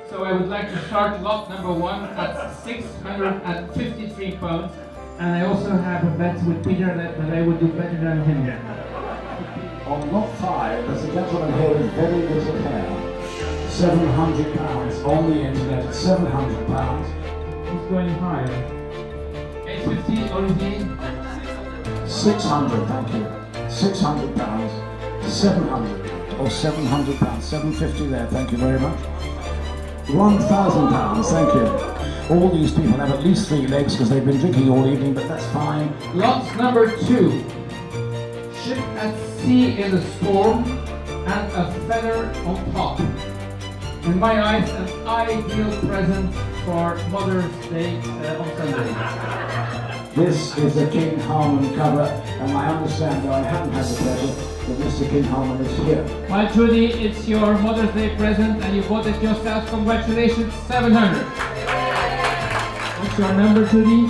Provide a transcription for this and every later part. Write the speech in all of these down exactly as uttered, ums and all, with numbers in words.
So I would like to start lot number one at six hundred fifty-three pounds. And I also have a bet with Peter that, that I would do better than him. On lot five, there's a gentleman here with very little hair. seven hundred pounds on the internet, seven hundred pounds. He's going higher. eight fifty, Olivier. six hundred, thank you. six hundred pounds. seven hundred. Or seven hundred pounds. seven fifty there, thank you very much. one thousand pounds, thank you. All these people have at least three legs because they've been drinking all evening, but that's fine. Lot number two. Ship at sea in the storm and a feather on top. In my eyes, an ideal present for Mother's Day uh, on Sunday. This is the King Harman cover, and I understand that I haven't had the pleasure that Mister King Harman is here. Well, Judy, it's your Mother's Day present and you bought it yourself. Congratulations, seven hundred. What's your number, Judy?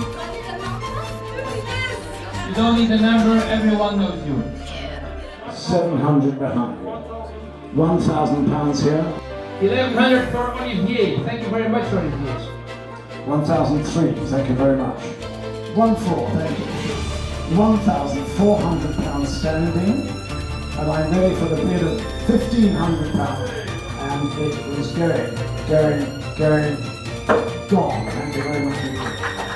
You don't need a number, everyone knows you. seven hundred behind. one thousand pounds here. eleven hundred for Olivier. Thank you very much, Olivier. one thousand three, thank you very much. one four, thank you. one thousand four hundred pounds standing. And I'm ready for the bid of fifteen hundred pounds. And it was going, going, going, gone. Thank you very much.